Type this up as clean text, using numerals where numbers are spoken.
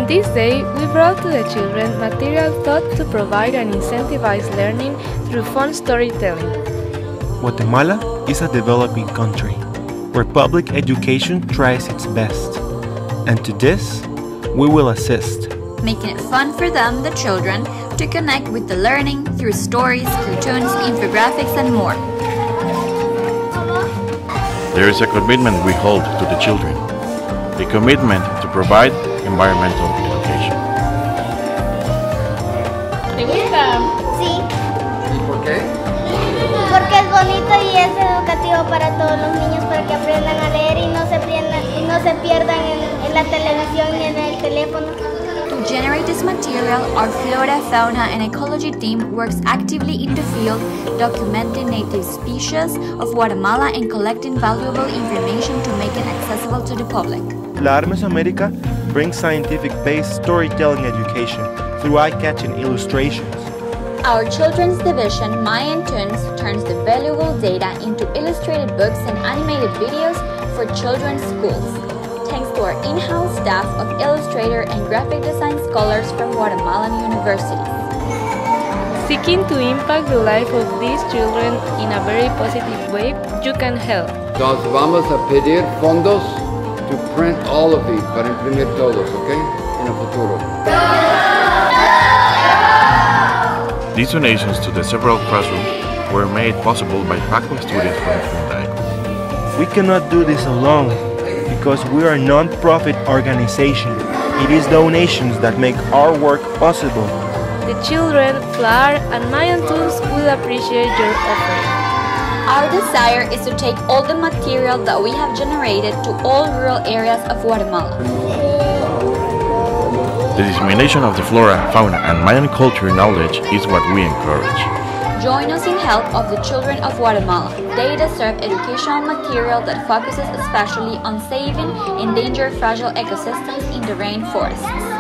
On this day, we brought to the children material thought to provide and incentivize learning through fun storytelling. Guatemala is a developing country where public education tries its best. And to this, we will assist, making it fun for them, the children, to connect with the learning through stories, cartoons, infographics, and more. There is a commitment we hold to the children, the commitment to provide environmental education. ¿Te gusta? Sí, ¿Y por qué? porque es bonito y es educativo para todos los niños, para que aprendan a leer y no se pierdan en la televisión y en el teléfono. To generate this material, our Flora, Fauna and Ecology team works actively in the field, documenting native species of Guatemala and collecting valuable information to make it accessible to the public. La Armes America brings scientific-based storytelling education through eye-catching illustrations. Our children's division, Mayan Tunes, turns the valuable data into illustrated books and animated videos for children's schools, thanks to our in-house staff of illustrator and graphic design scholars from Guatemalan universities. Seeking to impact the life of these children in a very positive way, you can help. Entonces vamos a pedir fondos to print all of these, para imprimir todos, ¿ok? En el futuro. These donations to the several classrooms were made possible by PACO students from Fundaeco. We cannot do this alone because we are a non-profit organization. It is donations that make our work possible. The children, Flower, and Mayan Tunes will appreciate your offering. Our desire is to take all the material that we have generated to all rural areas of Guatemala. The dissemination of the flora, fauna, and Mayan culture knowledge is what we encourage. Join us in help of the children of Guatemala. They deserve educational material that focuses especially on saving endangered fragile ecosystems in the rainforests.